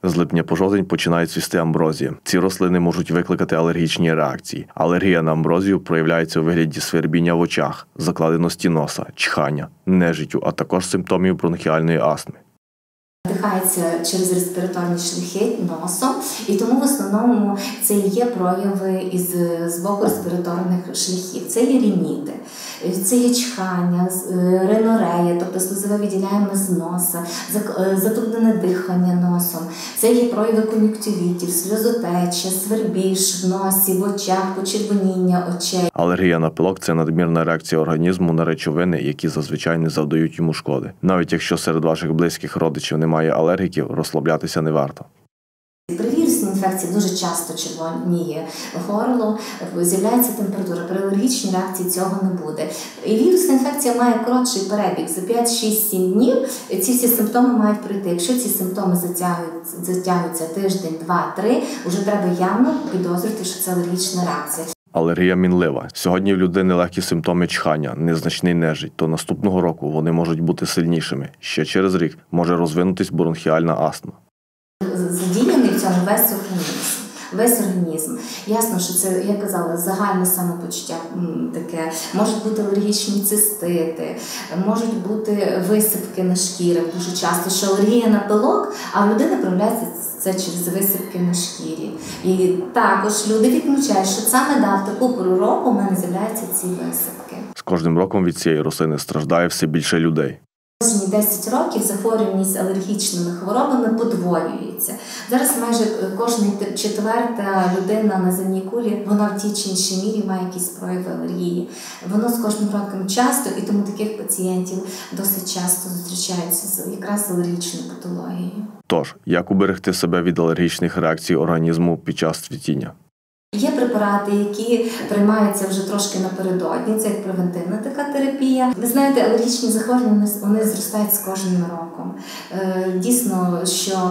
З липня по жовтень починає цвісти амброзія. Ці рослини можуть викликати алергічні реакції. Алергія на амброзію проявляється у вигляді свербіння в очах, закладеності носа, чхання, нежиттю, а також симптомів бронхіальної астми. Вдихається через респіраторні шляхи носом, і тому в основному це і є прояви з боку респіраторних шляхів. Це є рініти, це є чхання, ринорея, тобто слизове виділяємо з носа, затруднене дихання носом. Це є прояви кон'юнктивітів, сльозотеча, свербіж в носі, в очах, почервоніння очей. Алергія на пилок – це надмірна реакція організму на речовини, які зазвичай не завдають йому шкоди. Навіть якщо серед ваших близьких родичів немає алергіків, розслаблятися не варто. При вірусній інфекції дуже часто червоніє горло, з'являється температура. При алергічній реакції цього не буде. І вірусна інфекція має коротший перебіг. За 5-6-7 днів ці всі симптоми мають пройти. Якщо ці симптоми затягуються тиждень, 2-3, вже треба явно підозрювати, що це алергічна реакція. Алергія мінлива. Сьогодні в людини легкі симптоми чхання, незначний нежить, то наступного року вони можуть бути сильнішими. Ще через рік може розвинутись бронхіальна астма. Задіяний в цьому весь організм. Ясно, що це, як казала, загальне самопочуття таке. Можуть бути алергічні цистити, можуть бути висипки на шкірах дуже часто, що алергія на пилок, а в людини проявляється це через висипки на шкірі. І також люди відмічають, що саме в таку пору року в мене з'являються ці висипки. З кожним роком від цієї рослини страждає все більше людей. Кожні 10 років захворюваність алергічними хворобами подвоюється. Зараз майже кожна четверта людина на земній кулі, вона в тій чи іншій мірі має якісь прояви алергії. Воно з кожним роком часто, і тому таких пацієнтів досить часто зустрічаються якраз з алергічною патологією. Тож, як уберегти себе від алергічних реакцій організму під час цвітіння? Є препарати, які приймаються вже трошки напередодні, це як превентивна така терапія. Ви знаєте, алергічні захворювання, вони зростають з кожним роком. Дійсно, що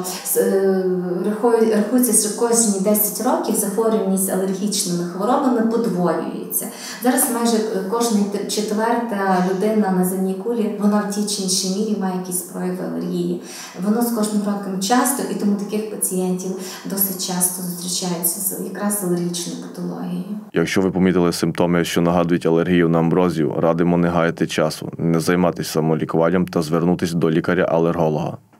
рахується, що кожні 10 років захворюваність алергічними хворобами подвоюється. Зараз майже кожна четверта людина на земній кулі, вона в тій чи іншій мірі має якісь прояви алергії. Воно з кожним роком часто, і тому таких пацієнтів досить часто зустрічаються з якраз алергічною патологією. Якщо ви помітили симптоми, що нагадують алергію на амброзію, радимо не гаяти часу, не займатися самолікуванням та звернутися до лікаря-алерголога.